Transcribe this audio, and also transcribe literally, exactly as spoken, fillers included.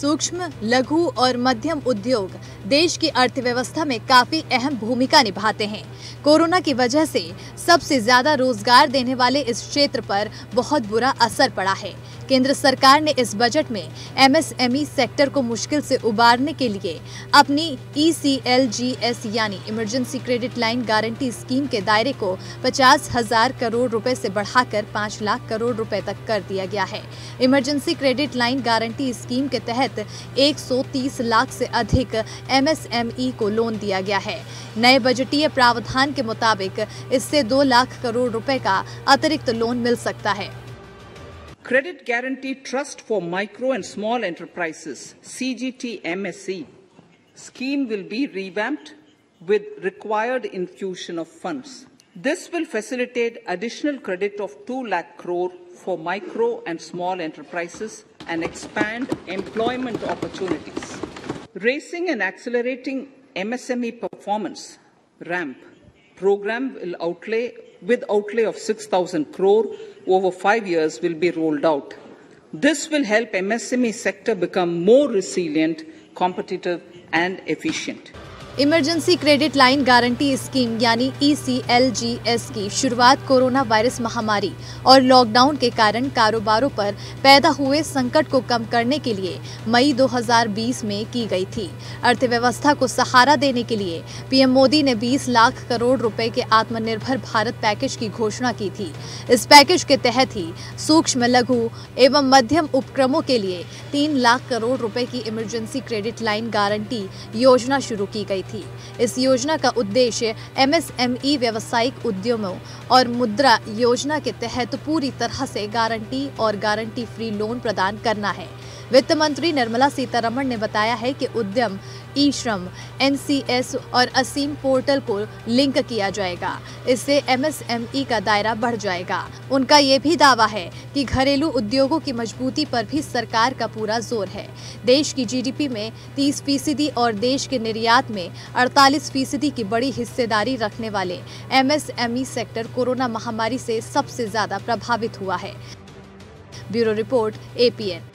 सूक्ष्म, लघु और मध्यम उद्योग देश की अर्थव्यवस्था में काफी अहम भूमिका निभाते हैं। कोरोना की वजह से सबसे ज्यादा रोजगार देने वाले इस क्षेत्र पर बहुत बुरा असर पड़ा है। केंद्र सरकार ने इस बजट में एमएसएमई सेक्टर को मुश्किल से उबारने के लिए अपनी E C L G S यानी emergency credit line guarantee scheme के दायरे को पचास हजार करोड़ रुपए से बढ़ाकर पाँच लाख करोड़ रुपए तक कर दिया गया है। Emergency credit line guarantee scheme के तहत एक सौ तीस लाख से अधिक एम एस एम ई को लोन दिया गया है। नए बजटीय प्रावधान के मुताबिक इससे दो लाख करोड़ रुपए का अतिरिक्त लोन मिल सकता है। Credit Guarantee Trust for Micro and Small Enterprises C G T M S E scheme will be revamped with required infusion of funds. This will facilitate additional credit of two lakh crore for micro and small enterprises and expand employment opportunities. Raising and accelerating M S M E performance ramp program will outlay with outlay of six thousand crore over five years will be rolled out. This will help M S M E sector become more resilient, competitive and efficient. Emergency credit line guarantee scheme यानी E C L G S की शुरुआत corona virus महामारी और lockdown के कारण कारोबारों पर पैदा हुए संकट को कम करने के लिए मई दो हज़ार बीस में की गई थी। अर्थव्यवस्था को सहारा देने के लिए पीएम मोदी ने बीस लाख करोड़ रुपए के आत्मनिर्भर भारत पैकेज की घोषणा की थी। इस पैकेज के तहत ही सूक्ष्म, लघु एवं मध्यम उपक्रमों के लिए तीन लाख करोड़ रुपए की इमरजेंसी क्रेडिट लाइन गारंटी योजना शुरू की गई थी। इस योजना का उद्देश्य एम एस एम ई व्यावसायिक उद्यमों और मुद्रा योजना के तहत पूरी तरह से गारंटी और गारंटी फ्री लोन प्रदान करना है। वित्त मंत्री निर्मला सीतारमण ने बताया है कि उद्यम ई श्रम, एन सी एस और असीम पोर्टल को लिंक किया जाएगा। इससे एम एस एम ई का दायरा बढ़ जाएगा। उनका ये भी दावा है कि घरेलू उद्योगों की मजबूती पर भी सरकार का पूरा जोर है। देश की जी डी पी में तीस फीसदी और देश के निर्यात में अड़तालीस फीसदी की बड़ी हिस्सेदारी रखने वाले M S M E sector corona महामारी से सबसे ज्यादा प्रभावित हुआ है। Bureau report A P N.